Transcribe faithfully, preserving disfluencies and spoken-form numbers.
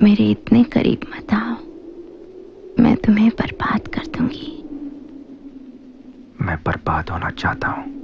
मेरे इतने करीब मत आओ, मैं तुम्हें बर्बाद कर दूंगी। मैं बर्बाद होना चाहता हूँ।